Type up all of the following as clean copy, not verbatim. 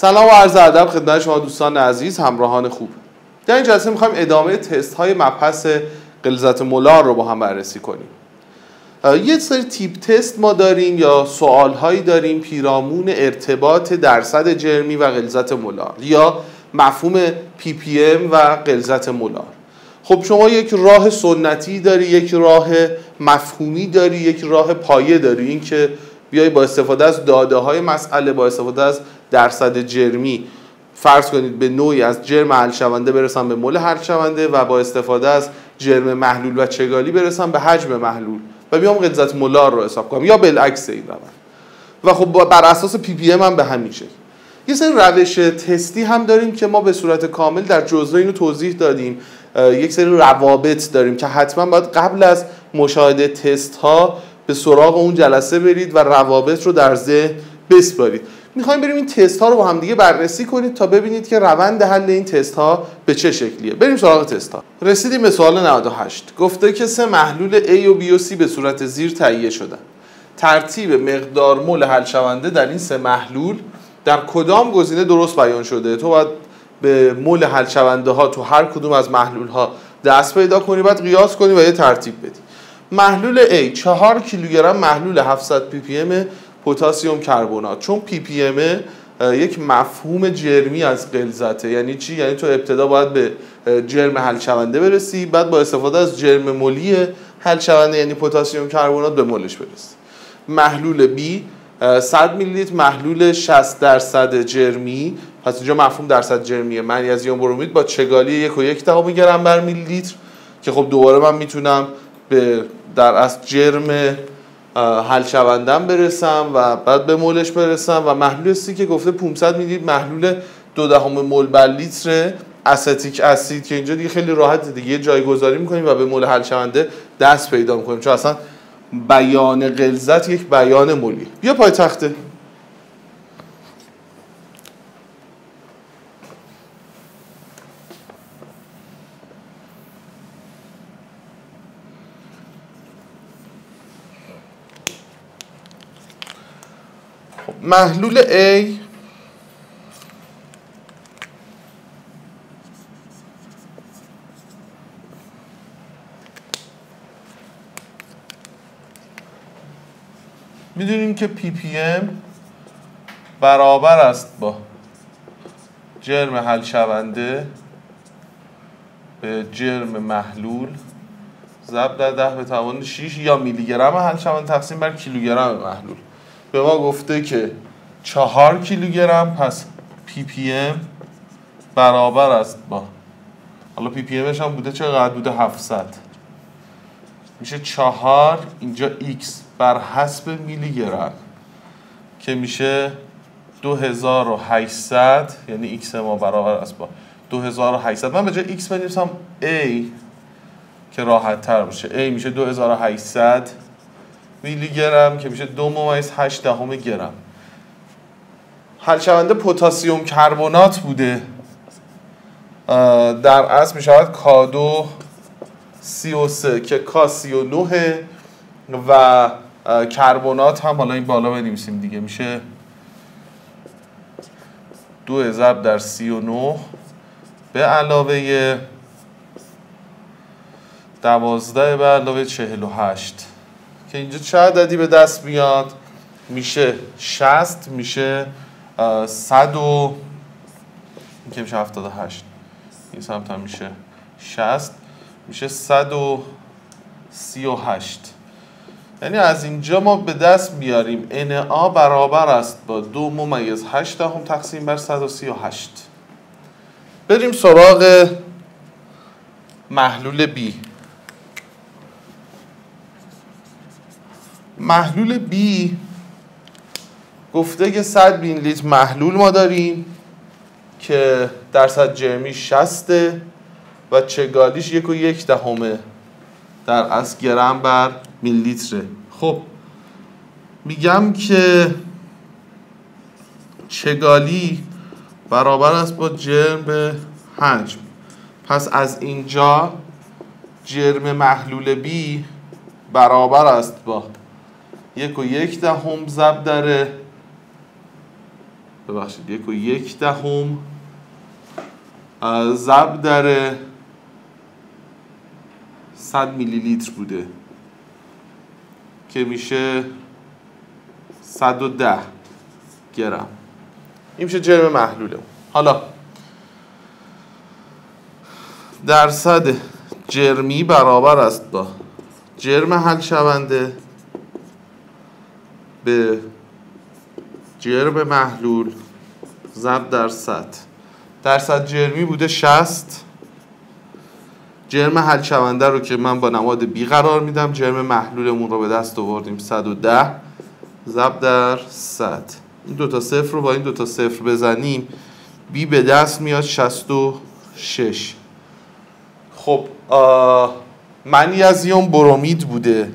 سلام و عرض ادب خدمت شما دوستان عزیز، همراهان خوب. در این جلسه می‌خوایم ادامه تست های مبحث غلظت مولار رو با هم بررسی کنیم. یه سری تیپ تست ما داریم یا سوال هایی داریم پیرامون ارتباط درصد جرمی و غلظت مولار یا مفهوم PPM و غلظت مولار. خب شما یک راه سنتی داری، یک راه مفهومی داری، یک راه پایه داری، این که بیای با استفاده از داده های مسئله، با استفاده از درصد جرمی فرض کنید به نوعی از جرم حل شونده برسم به مول حل شونده و با استفاده از جرم محلول و چگالی برسم به حجم محلول و بیام غلظت مولار رو حساب کنم، یا بالعکس این روند. و خب بر اساس PPM هم به همین شکل. یه سری روش تستی هم داریم که ما به صورت کامل در جزوه اینو توضیح دادیم. یک سری روابط داریم که حتما باید قبل از مشاهده تست ها به سراغ اون جلسه برید و روابط رو در ذهن بسپارید. میخوایم بریم این تست ها رو با هم دیگه بررسی کنید تا ببینید که روند حل این تست ها به چه شکلیه. بریم سراغ تست ها. رسیدیم به سوال 98. گفته که سه محلول A و B و C به صورت زیر تهیه شدن. ترتیب مقدار مول حل شونده در این سه محلول در کدام گزینه درست بیان شده؟ تو باید به مول حل شونده ها تو هر کدوم از محلول ها دست پیدا کنی، بعد قیاس کنی و یه ترتیب بدی. محلول A 4 کیلوگرم محلول 700 ppm پتاسیم کربنات. چون PPM یک مفهوم جرمی از غلظته. یعنی چی؟ یعنی تو ابتدا باید به جرم حل شونده برسی، بعد با استفاده از جرم مولی حل شونده یعنی پتاسیم کربنات به مولش برسی. محلول B 100 میلی لیتر محلول 60% جرمی، پس اینجا مفهوم درصد جرمیه، منیزیم برومید با چگالی 1.1 گرم بر میلی لیتر که خب دوباره من میتونم به در اصل جرم حل شوندم برسم و بعد به مولش برسم. و محلول C که گفته 500 میلی لیتر محلول 0.2 مول بر لیتر استیک اسید که اینجا دیگه خیلی راحت دیگه جایگذاری میکنیم و به مول حل شونده دست پیدا میکنیم، چون اصلا بیان غلظت یک بیان مولی. بیا پای تخته. محلول A میدونیم که PPM برابر است با جرم حل شونده به جرم محلول ضرب در 10 به توان 6 یا میلی گرم حل شونده تقسیم بر کیلوگرم محلول. به ما گفته که 4 کیلوگرم، پس PPM برابر است با، حالا PPMش هم بوده چقدر بوده؟ 700 میشه 4 اینجا X بر حسب میلی گرم که میشه 2800، یعنی X ما برابر است با 2800. من به جای X بنویسم A که راحت تر باشه. A میشه 2800 میلی گرم که میشه 2.8 گرم. حل شونده پتاسیم کربنات بوده، در اصل میشود K2 CO3 که K 39 و کربنات هم حالا این بالا بنویسیم دیگه، میشه 2 ضرب در 39 به علاوه 12 به علاوه 48 که اینجا چه عددی به دست میاد؟ میشه 60 میشه 100 و این که میشه 78 این سمت هم میشه 60 میشه 138. یعنی از اینجا ما به دست بیاریم NA برابر است با 2.8 تقسیم بر 138. بریم سراغ محلول B. محلول B گفته که 100 میلی لیتر محلول ما داریم که درصد جرمی 60 و چگالیش 1.1 در اصل گرم بر میلی لیتره. خب میگم که چگالی برابر است با جرم به حجم، پس از اینجا جرم محلول B برابر است با 1.1 ضرب در ببخشید 1.1 ضرب در 100 میلی لیتر بوده که میشه 110 گرم. این میشه جرم محلوله. حالا درصد جرمی برابر است با جرم حل شونده به جرم محلول ضرب در 100. درصد جرمی بوده 60. جرم حل شونده رو که من با نماد بی قرار میدم، جرم محلولمون رو به دست آوردیم 110 ضرب در 100. این دوتا صفر رو با این دوتا صفر بزنیم بی به دست میاد 66. خب منیزیم برمید بوده.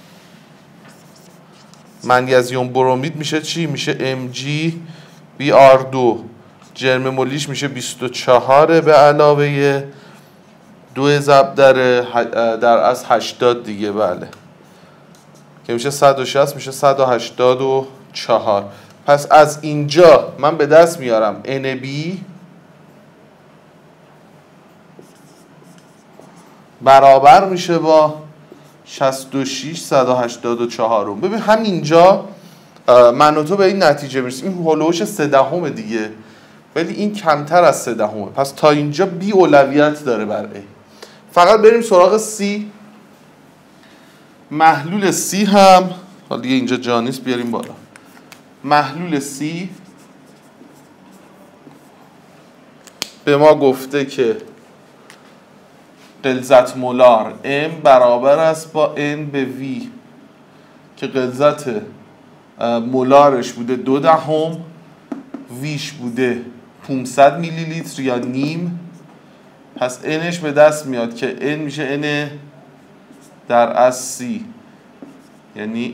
منیزیم برمید میشه چی؟ میشه MgBr2. جرم مولیش میشه 24 به علاوه 2 ضرب در از 80 دیگه، بله، که میشه 160 میشه 184. پس از اینجا من به دست میارم NB برابر میشه با 66 184. ببین همینجا من و تو به این نتیجه میرسیم. این هولوش 3/10 دیگه، ولی این کمتر از 3/10. پس تا اینجا بی اولویت داره بر A. فقط بریم سراغ C. محلول C هم حالا دیگه اینجا جا نیست، بیاریم بالا. محلول C به ما گفته که غلظت مولار M برابر است با N به V که غلظت مولارش بوده 0.2، ویش بوده 500 میلی لیتر یا نیم. پس Nش به دست میاد که N میشه N در از C، یعنی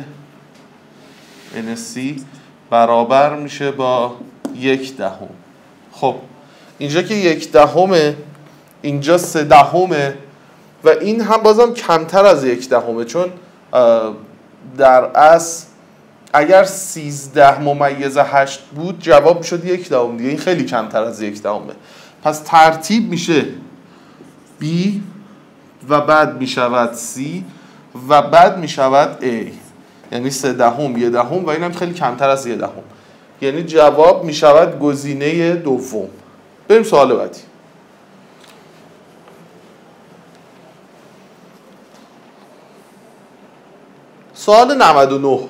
NC برابر میشه با 1/10. خب اینجا که 1/10 اینجا 3/10 و این هم بازم کمتر از 1/10، چون در اصل اگر 13/8 بود جواب میشد 1/10 دیگه. این خیلی کمتر از 1/10. پس ترتیب میشه B و بعد میشود C و بعد میشود A، یعنی 3/10 1/10 و این هم خیلی کمتر از 1/10، یعنی جواب میشود گزینه دوم. بریم سوال بعدی. سوال 99.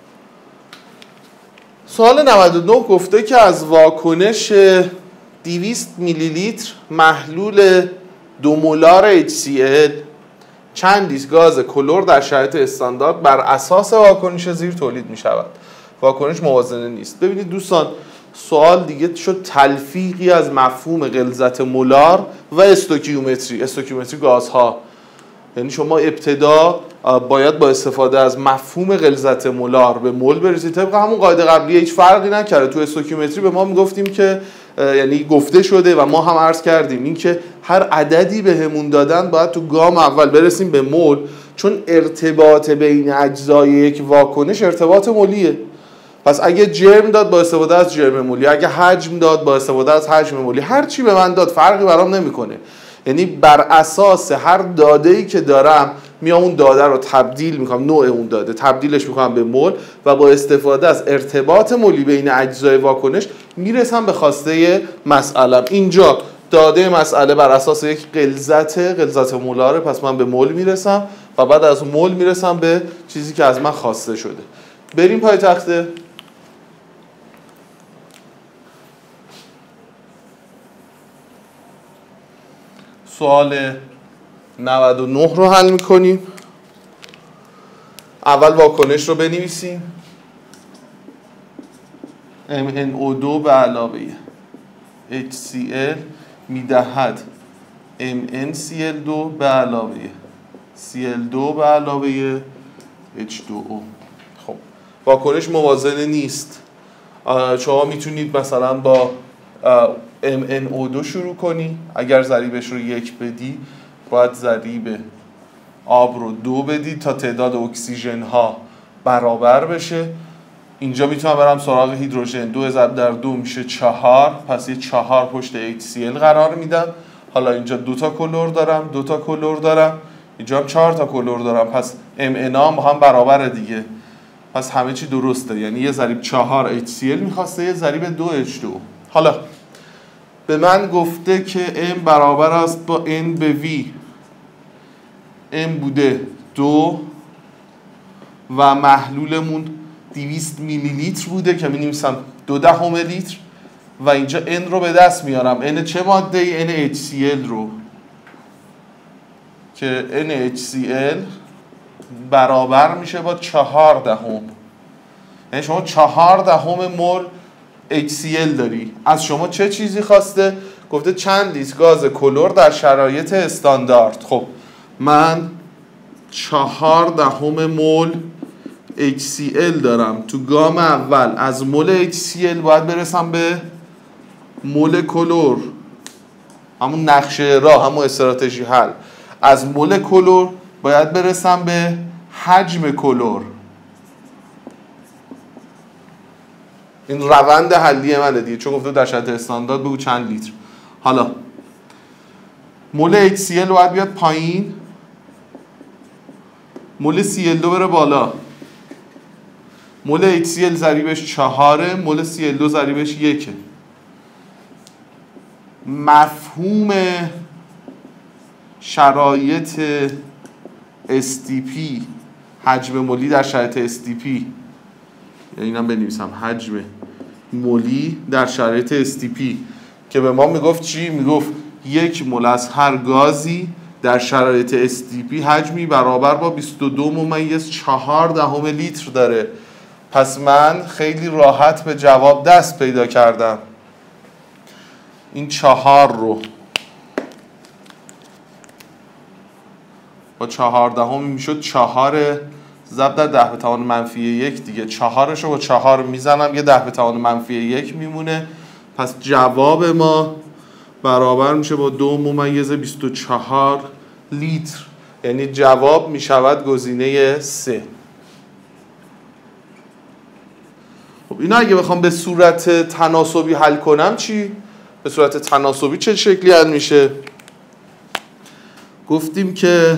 سوال 99 گفته که از واکنش 200 میلی لیتر محلول 2 مولار HCl چند لیتر گاز کلور در شرایط استاندارد بر اساس واکنش زیر تولید می شود. واکنش موازنه نیست. ببینید دوستان، سوال دیگه شد تلفیقی از مفهوم غلظت مولار و استوکیومتری. استوکیومتری گازها، یعنی شما ابتدا باید با استفاده از مفهوم غلظت مولار به مول برسید. طبق همون قاعده قبلی هیچ فرقی نکرده. تو استوکیومتری به ما میگفتیم که یعنی گفته شده و ما هم عرض کردیم این که هر عددی بهمون دادن باید تو گام اول برسیم به مول، چون ارتباط بین اجزای یک واکنش ارتباط مولیه. پس اگه جرم داد با استفاده از جرم مولی، اگه حجم داد با استفاده از حجم مولی، هر چی به من داد فرقی برام نمیکنه. یعنی بر اساس هر داده‌ای که دارم میام اون داده رو تبدیل میکنم، نوع اون داده تبدیلش میکنم به مول و با استفاده از ارتباط مولی بین اجزای واکنش میرسم به خواسته مسئله‌ام. اینجا داده مسئله بر اساس یک غلظت مولاره، پس من به مول میرسم و بعد از مول میرسم به چیزی که از من خواسته شده. بریم پای تخته. سوال 99 رو حل میکنیم. اول واکنش رو بنویسیم. MnO2 به علاوه HCl میدهد MnCl2 به علاوه Cl2 به علاوه H2O. خب واکنش موازنه نیست. شما میتونید مثلا با MnO2 شروع کنی، اگر ضریبش رو 1 بدی باید ضریب آب رو 2 بدی تا تعداد اکسیژن ها برابر بشه. اینجا میتونم برم سراغ هیدروژن. 2 ضرب در 2 میشه 4، پس یه 4 پشت HCl قرار میدم. حالا اینجا 2 تا کلور دارم، 2 تا کلور دارم، اینجا هم 4 تا کلور دارم، پس MNA با هم برابره دیگه، پس همه چی درسته. یعنی یه ضریب 4 HCl میخواسته، یه ضریب 2 H2. حالا به من گفته که M برابر است با N به V. M بوده 2 و محلولمون 200 میلی لیتر بوده که می نویسم 0.2 لیتر و اینجا N رو به دست میارم. N چه ماده ای؟ NaHCl رو، که NaHCl برابر میشه با 0.4. یعنی شما 0.4 مول HCl داری. از شما چه چیزی خواسته؟ گفته چند لیتر گاز کلور در شرایط استاندارد. خب من 0.4 مول HCl دارم تو گام اول. از مول HCl باید برسم به مول کلور، همون نقشه راه، همون استراتژی حل. از مول کلور باید برسم به حجم کلور. این روند حلی منه دیگه، چون گفته در شرایط استاندارد بگو چند لیتر. حالا مول HCl باید بیاد پایین، مول Cl2 بره بالا. مول HCl ضریبش 4، مول Cl2 ضریبش 1. مفهوم شرایط STP، حجم مولی در شرایط STP، یعنی اینم بنویسم حجم مولی در شرایط STP، که به ما میگفت چی؟ میگفت 1 مول از هر گازی در شرایط STP حجمی برابر با 22.4 لیتر داره. پس من خیلی راحت به جواب دست پیدا کردم. این 4 رو با 14 میشد 4 ضرب در 10⁻⁻1 دیگه. 4 رو با 4 میزنم، یه 10⁻⁻1 میمونه. پس جواب ما برابر میشه با 2.24 لیتر. یعنی جواب میشود گزینه 3. خب اینا اگه بخوام به صورت تناسبی حل کنم چی؟ به صورت تناسبی چه شکلی حل میشه؟ گفتیم که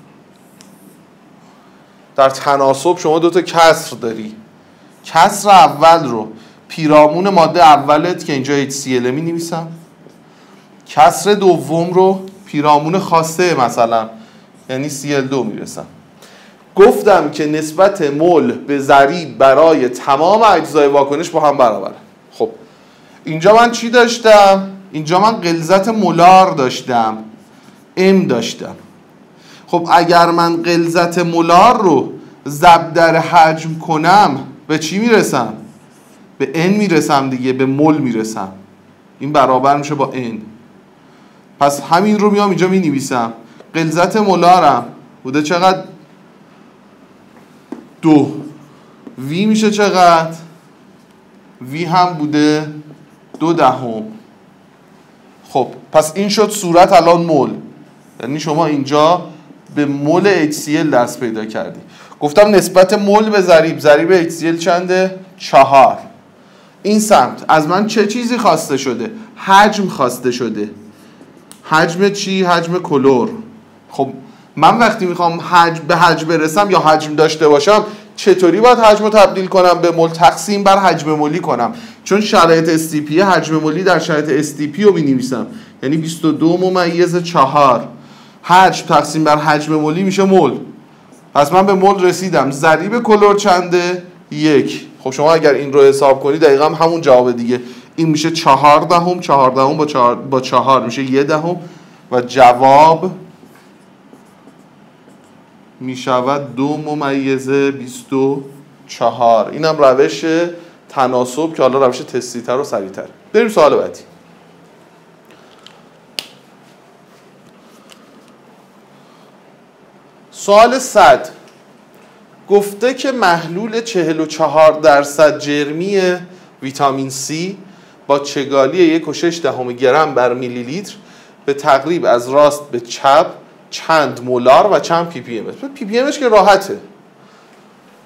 در تناسب شما 2 تا کسر داری. کسر اول رو پیرامون ماده اولت که اینجا HCl می نویسم، کسر دوم رو پیرامون خاصه مثلا یعنی Cl2 میرسم. گفتم که نسبت مول به ضریب برای تمام اجزای واکنش با هم برابره. خب اینجا من چی داشتم؟ اینجا من غلظت مولار داشتم، M داشتم. خب اگر من غلظت مولار رو ضرب در حجم کنم به چی میرسم؟ به N میرسم دیگه، به مول میرسم. این برابر میشه با N. پس همین رو میام اینجا مینویسم. غلظت مولارم بوده چقدر؟ 2. V میشه چقدر؟ V هم بوده 0.2. خب پس این شد صورت الان مول. یعنی شما اینجا به مول HCl دست پیدا کردی. گفتم نسبت مول به ضریب، ضریب HCl چنده؟ 4. این سمت از من چه چیزی خواسته شده؟ حجم خواسته شده. حجم چی؟ حجم کلور. خب من وقتی میخوام به حجم برسم یا حجم داشته باشم چطوری باید حجم رو تبدیل کنم به مول؟ تقسیم بر حجم مولی کنم، چون شرایط STP حجم مولی در شرایط STP رو بنویسم، یعنی 22.4. حجم تقسیم بر حجم مولی میشه مول. پس من به مول رسیدم. ضریب کلور چنده؟ 1. خب شما اگر این رو حساب کنی دقیقا همون جواب دیگه. این میشه 14 با 4 میشه 1 و جواب میشود 2.24. اینم روش تناسب که حالا روش تستی تر و سریع تر. بریم سوال بعدی. سوال 100 گفته که محلول 44% جرمی ویتامین C با چگالی 1.6 گرم بر میلی لیتر به تقریب از راست به چپ چند مولار و چند پی پی ام. پی پی امش که راحته،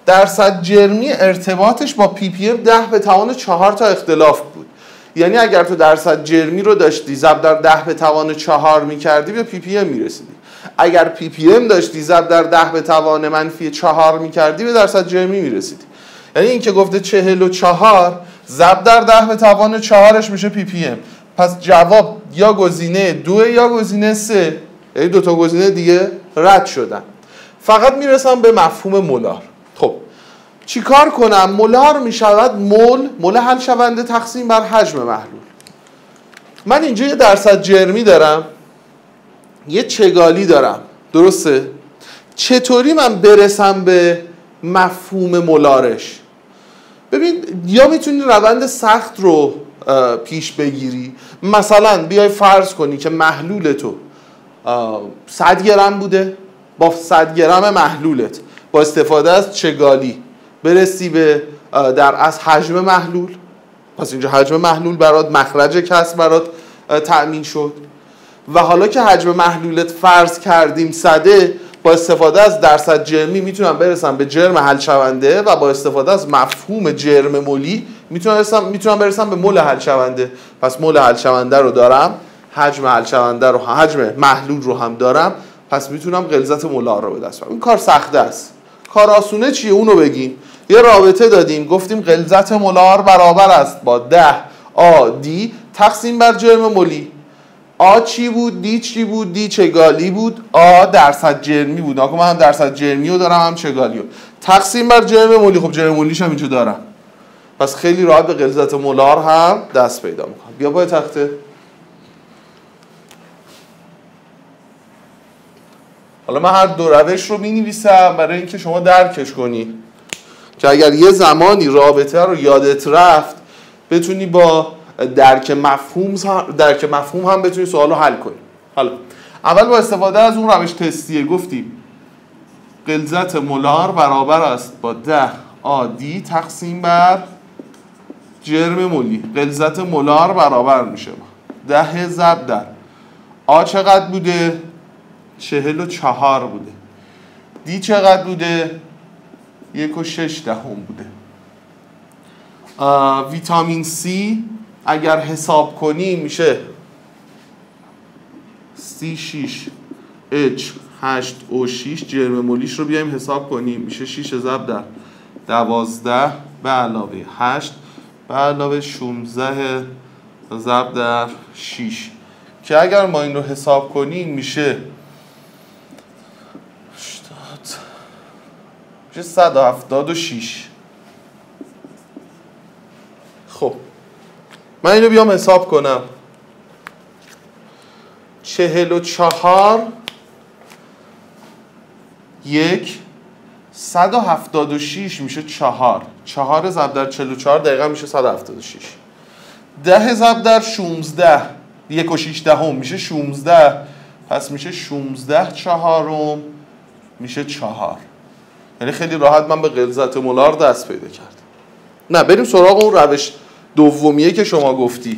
درصد جرمی ارتباطش با پی پی ام 10 به توان 4 تا اختلاف بود. یعنی اگر تو درصد جرمی رو داشتی ضرب در 10 به توان 4 میکردی به پی پی ام میرسیدی. اگر پی پی ام داشتی ضرب در 10 به توان منفی 4 میکردی به درصد جرمی میرسیدی. یعنی این که گفته 44 ضرب در 10 به توان 4ش میشه پی پی ام. پس جواب یا گزینه 2 یا گزینه 3، یعنی دو تا گزینه دیگه رد شدن. فقط میرسم به مفهوم مولار. خب چیکار کنم؟ مولار میشود مول حل شونده تقسیم بر حجم محلول. من اینجا یه درصد جرمی دارم، یه چگالی دارم، درسته؟ چطوری من برسم به مفهوم مولارش؟ ببین، یا میتونی روند سخت رو پیش بگیری. مثلا بیای فرض کنی که محلول تو 100 گرم بوده، با 100 گرم محلولت با استفاده از چگالی برسی به از حجم محلول. پس اینجا حجم محلول برات، مخرج کسر برات تأمین شد. و حالا که حجم محلولت فرض کردیم 100، با استفاده از درصد جرمی میتونم برسم به جرم حل شونده و با استفاده از مفهوم جرم مولی میتونم برسم به مول حل شونده. پس مول حل شونده رو دارم، حجم حل شونده رو، حجم محلول رو هم دارم، پس میتونم غلظت مولار رو به دست بیارم. این کار سخته است. کار آسونه چیه؟ اونو بگیم. یه رابطه دادیم، گفتیم غلظت مولار برابر است با 10 آ دی تقسیم بر جرم مولی. آ چی بود؟ دی چی بود؟ دی چگالی بود، آ درصد جرمی بود. آقا من هم درصد جرمی رو دارم هم چگالی رو، تقسیم بر جرم مولی. خب جرم مولیش هم اینجا دارم، پس خیلی راحت به غلظت مولار هم دست پیدا میکنم. بیا پای تخته. حالا من هر دو روش رو می‌نویسم برای اینکه شما درکش کنی که اگر یه زمانی رابطه رو یادت رفت بتونی با درک مفهوم هم بتونی سوال رو حل کنی. حالا اول با استفاده از اون روش تستیه گفتیم غلظت مولار برابر است با 10 آ دی تقسیم بر جرم مولی. غلظت مولار برابر میشه 10 ضرب در آ چقدر بوده؟ 44 بوده. دی چقدر بوده؟ 1.6 بوده. ویتامین سی اگر حساب کنی میشه C6H8O6. جرم مولیش رو بیایم حساب کنیم میشه 6 ضرب در 12 به علاوه 8 به علاوه 16 ضرب در 6 که اگر ما این رو حساب کنیم میشه 176. خب من اینو بیام حساب کنم. 44 1 176 میشه 4 ضرب در 44 دقیقا میشه 176. 10 ضرب در 16 1.6 میشه 16. پس میشه 16 چهارم میشه 4. یعنی خیلی راحت من به غلظت مولار دست پیدا کردم. نه بریم سراغ اون روش دومیه که شما گفتی.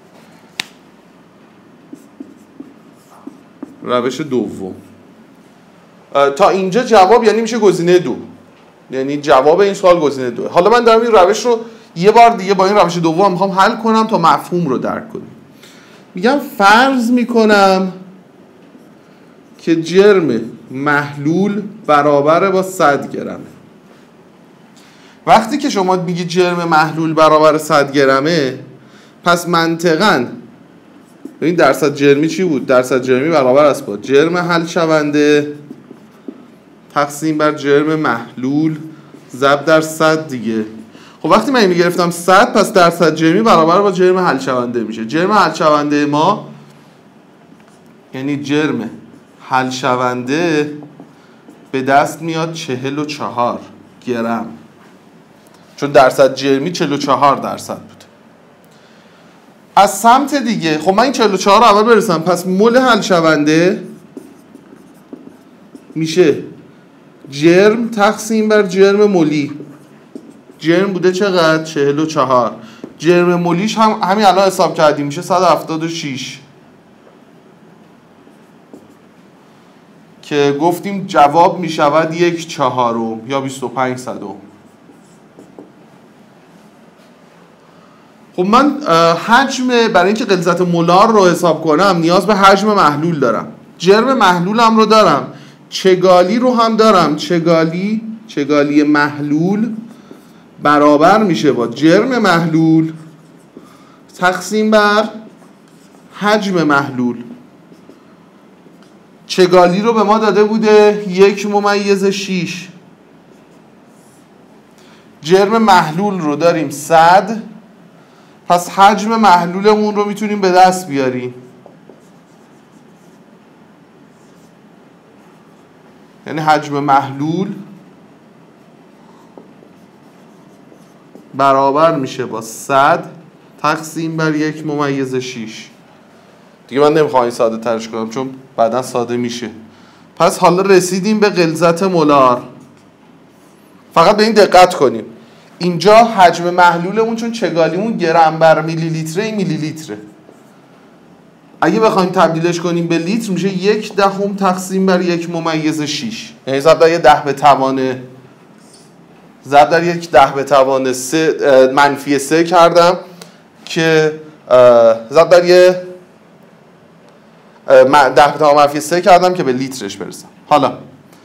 روش دوم تا اینجا جواب یعنی میشه گزینه 2، یعنی جواب این سوال گزینه 2. حالا من دارم این روش رو یه بار دیگه با این روش دوم میخوام حل کنم تا مفهوم رو درک کنیم. میگم فرض میکنم که جرم محلول برابر با 100 گرمه. وقتی که شما میگی جرم محلول برابر 100 گرمه، پس منطقاً این درصد جرمی چی بود؟ درصد جرمی برابر است با جرم حل شونده تقسیم بر جرم محلول ضرب در 100 دیگه. خب وقتی من اینو گرفتم 100، پس درصد جرمی برابر با جرم حل شونده میشه. جرم حل شونده ما یعنی جرم حل شونده به دست میاد 44 گرم، چون درصد جرمی 44 درصد بود. از سمت دیگه خب من این 44 رو اول برسم، پس مول حل شونده میشه جرم تقسیم بر جرم مولی. جرم بوده چقدر؟ 44. جرم مولیش هم همین الان حساب کردیم میشه 176 که گفتیم جواب می شود 1/4 یا 25 صدم. خب من حجم برای اینکه غلظت مولار رو حساب کنم نیاز به حجم محلول دارم، جرم محلولم رو دارم، چگالی رو هم دارم. چگالی محلول برابر میشه با جرم محلول تقسیم بر حجم محلول. چگالی رو به ما داده بوده 1/6. جرم محلول رو داریم 100، پس حجم محلولمون رو میتونیم به دست بیاریم. یعنی حجم محلول برابر میشه با 100 تقسیم بر 1/6. دیگه من نمیخوام این ساده ترش کنم چون بعدا ساده میشه. پس حالا رسیدیم به غلظت مولار. فقط به این دقت کنیم اینجا حجم محلولمون چون چگالیمون گرم بر میلی لیتره، این میلی لیتره. اگه بخوایم تبدیلش کنیم به لیتر میشه 1/10 تقسیم بر 1/6. یعنی ضرب در 10 به توان ضرب در 10⁻³ کردم که ضرب در 10⁻³ کردم که به لیترش برسم. حالا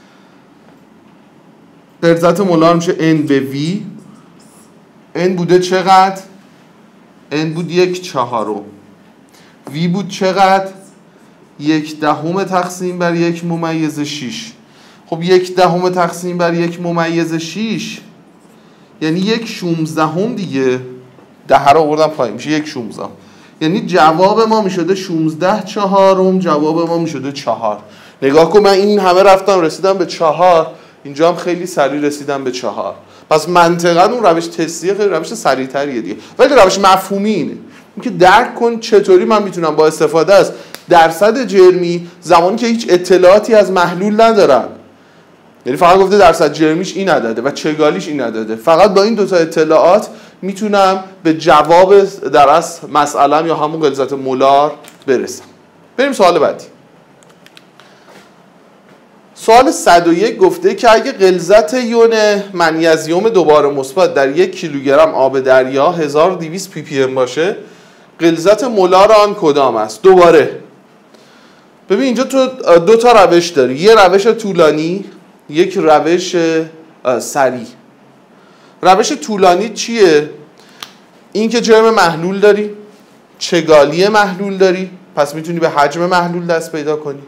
غلظت مولار میشه N به V. N بوده چقدر؟ N بود 1/4. V بود چقدر؟ 1/10 تقسیم بر 1/6. خب 1/10 تقسیم بر 1/6 یعنی 1/16 دیگه. 10 رو آوردم پایین میشه 1/16. یعنی جواب ما میشده 16/4. جواب ما میشده 4. نگاه کن من این همه رفتم رسیدم به 4، اینجا هم خیلی سریع رسیدم به 4. پس منطقاً اون روش تستیه خیلی روش سریع‌تریه دیگه، ولی روش مفهومی اینه که درک کن چطوری من میتونم با استفاده از درصد جرمی زمانی که هیچ اطلاعاتی از محلول ندارم، یعنی فقط گفته درصد جرمیش این عدده و چگالیش این عدده، فقط با این دوتا اطلاعات میتونم به جواب در اصل مسئله‌ام یا همون غلظت مولار برسم. بریم سوال بعدی. سوال 101 گفته که اگه غلظت یون منیزیم دوباره مثبت در 1 کیلوگرم آب دریا 1200 پی پی ام باشه، غلظت مولار آن کدام است؟ دوباره ببین اینجا تو دو تا روش داری، یه روش طولانی، یک روش سریع. روش طولانی چیه؟ این که جرم محلول داری، چگالی محلول داری، پس میتونی به حجم محلول دست پیدا کنی.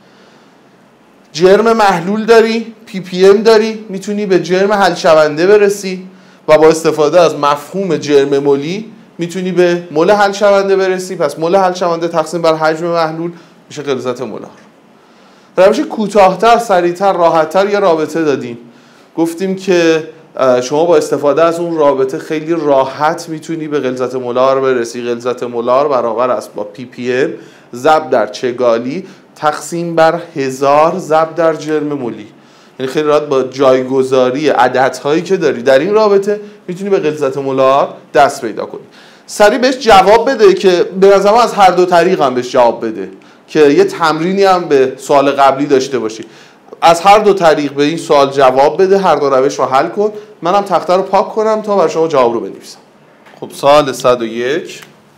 جرم محلول داری، پی پی ام داری، میتونی به جرم حل شونده برسی و با استفاده از مفهوم جرم مولی میتونی به مول حل شونده برسی. پس مول حل شونده تقسیم بر حجم محلول میشه غلظت مولار. روش کوتاه‌تر، سریع‌تر، راحت‌تر یه رابطه دادیم، گفتیم که شما با استفاده از اون رابطه خیلی راحت میتونی به غلظت مولار برسی. غلظت مولار برابر است با پی پی ام ضرب در چگالی تقسیم بر 1000 ضرب در جرم مولی. یعنی خیلی راحت با جایگذاری عددهایی که داری در این رابطه میتونی به غلظت مولار دست پیدا کنی. سریع بهش جواب بده که به نظرم از هر دو طریق هم بهش جواب بده که یه تمرینی هم به سوال قبلی داشته باشی. از هر دو طریق به این سوال جواب بده، هر دو روش رو حل کن. منم تخته رو پاک کنم تا برای شما جواب رو بنویسم. خب سوال 101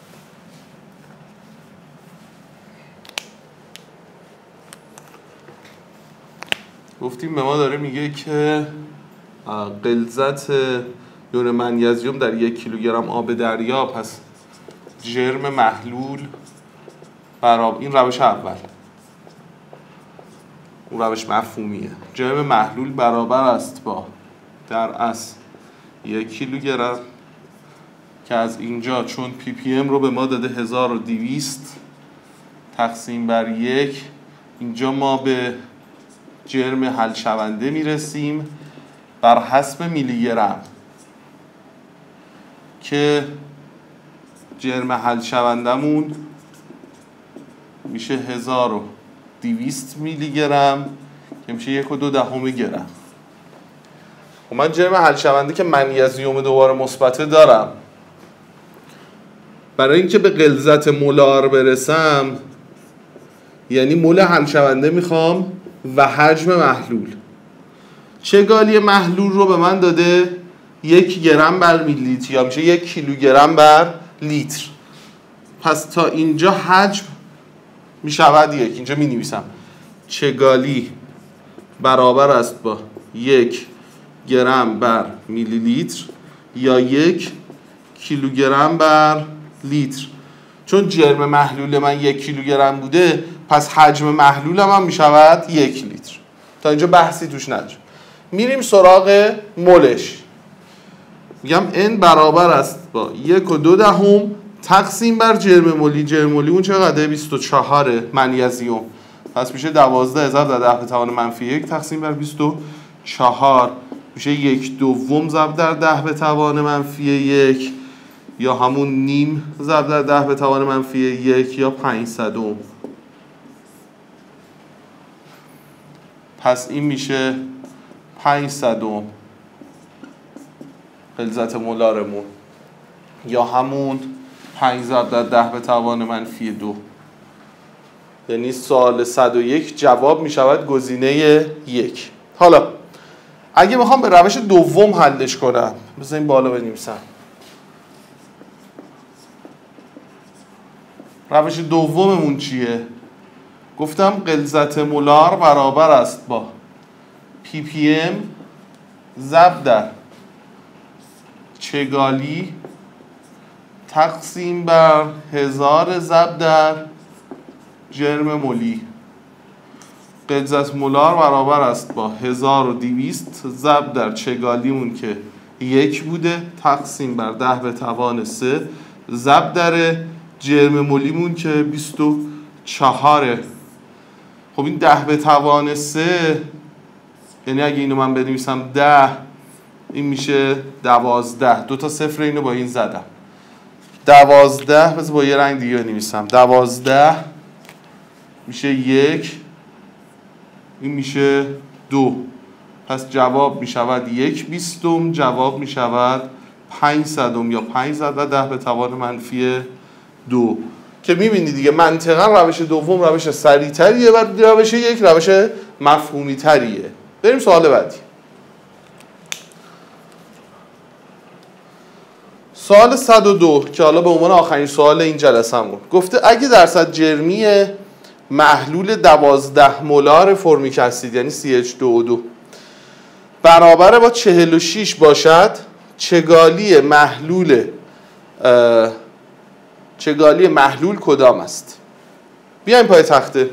گفتیم به ما داره میگه که غلظت یون منیزیم در 1 کیلوگرم آب دریا، پس جرم محلول برابر، این روش اول، اون روش مفهومیه، جرم محلول برابر است با در اصل 1 کیلوگرم که از اینجا چون پی پی ام رو به ما داده 1200 تقسیم بر 1، اینجا ما به جرم حل شونده میرسیم بر حسب میلی گرم که جرم حل شوندمون میشه 1200 میلی گرم که میشه 1.2 گرم. و من جرم حل شونده که منیزیم دوباره مثبته دارم، برای اینکه به غلظت مولار برسم یعنی مول حل شونده میخوام و حجم محلول. چگالی محلول رو به من داده 1 گرم بر میلی لیتر یا میشه 1 کیلوگرم بر لیتر. پس تا اینجا حجم میشود 1. اینجا می نویسم چگالی برابر است با 1 گرم بر میلی لیتر یا 1 کیلوگرم بر لیتر. چون جرم محلول من 1 کیلوگرم بوده پس حجم محلولم هم میشود 1 لیتر. تا اینجا بحثی توش نداره. میریم سراغ مولش. میگم N برابر است با 1.2 تقسیم بر جرم مولی. جرم مولی اون چقدره؟ 24 منیزیم. پس میشه 12 ضرب در 10⁻⁻1 تقسیم بر 24 میشه 1/2 ضرب در 10⁻⁻1 یا همون نیم ضرب در 10⁻⁻1 یا 500. پس این میشه 500 غلظت مولارمون یا همون 5 ضرب در 10⁻². یعنی سوال 101 جواب میشود گزینه 1. حالا اگه میخوام به روش دوم حلش کنم بذاریم بالا بنویسم. روش دوممون چیه؟ گفتم غلظت مولار برابر است با ppm ضرب در چگالی تقسیم بر 1000 ضرب در جرم مولی. غلظت مولار برابر است با 1200 ضرب در چگالیمون که 1 بوده تقسیم بر 10⁻³ ضرب در جرم مولیمون که 24. خب این 10⁻³ یعنی اگه اینو من بنویسم 10 این میشه 12. 2 تا صفر اینو با این زدم 12. بذار با یه رنگ دیگه بنویسم 12 میشه 1 این میشه 2. پس جواب میشود 1/20. جواب میشود 500 یا 5 ضرب در 10⁻⁻2 که میبینی دیگه منطقا روش دوم روش سریع‌تریه و روش یک روش مفهومی تریه. بریم سوال بعدی. سوال 102 که حالا به عنوان آخرین سوال این جلسه‌مون گفته اگه درصد جرمی محلول 12 مولار فرمیک اسید یعنی CH2O2 برابر با 46 باشد چگالی محلول کدام است؟ بیایم پای تخته.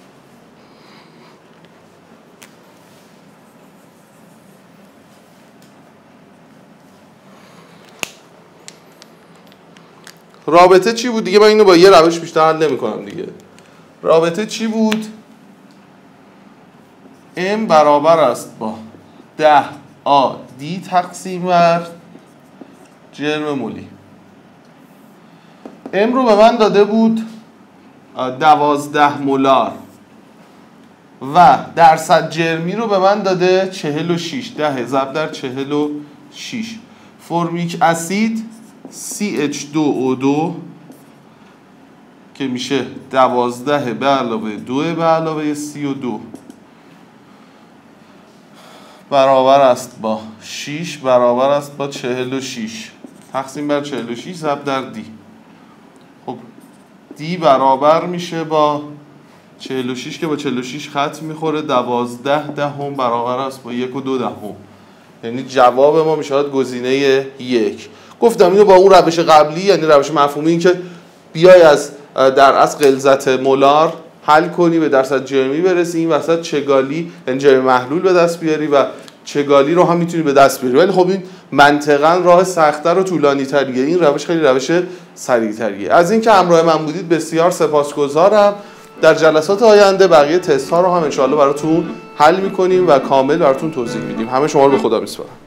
رابطه چی بود؟ دیگه من اینو با یه روش بیشتر حل نمی‌کنم دیگه. رابطه چی بود؟ M برابر است با 10AD تقسیم بر جرم مولی. M رو به من داده بود 12 مولار و درصد جرمی رو به من داده 46. 10 ضرب در 46. فرمیک اسید CH2O2 که میشه 12 به علاوه 2 به علاوه 32 برابر است با 6 برابر است با 46 تقسیم بر 46 ضرب در دی. خب دی برابر میشه با 46 که با 46 خط میخوره 12 دهم برابر است با 1.2. یعنی جواب ما میشه گزینه 1. گفتم اینو با اون روش قبلی یعنی روش مفهومی این که بیای از در اصل غلظت مولار حل کنی به درصد جرمی برسی این وسط چگالی یعنی جرم محلول به دست بیاری و چگالی رو هم میتونی به دست بیاری. ولی خب این منطقاً راه سخت‌تر و طولانی تریه. این روش خیلی روش سریع‌تریه. از اینکه همراه من بودید بسیار سپاسگزارم. در جلسات آینده بقیه تست ها رو هم ان شاءالله براتون حل می‌کنیم و کامل براتون توضیح میدیم. همه شما رو به خدا می‌سپارم.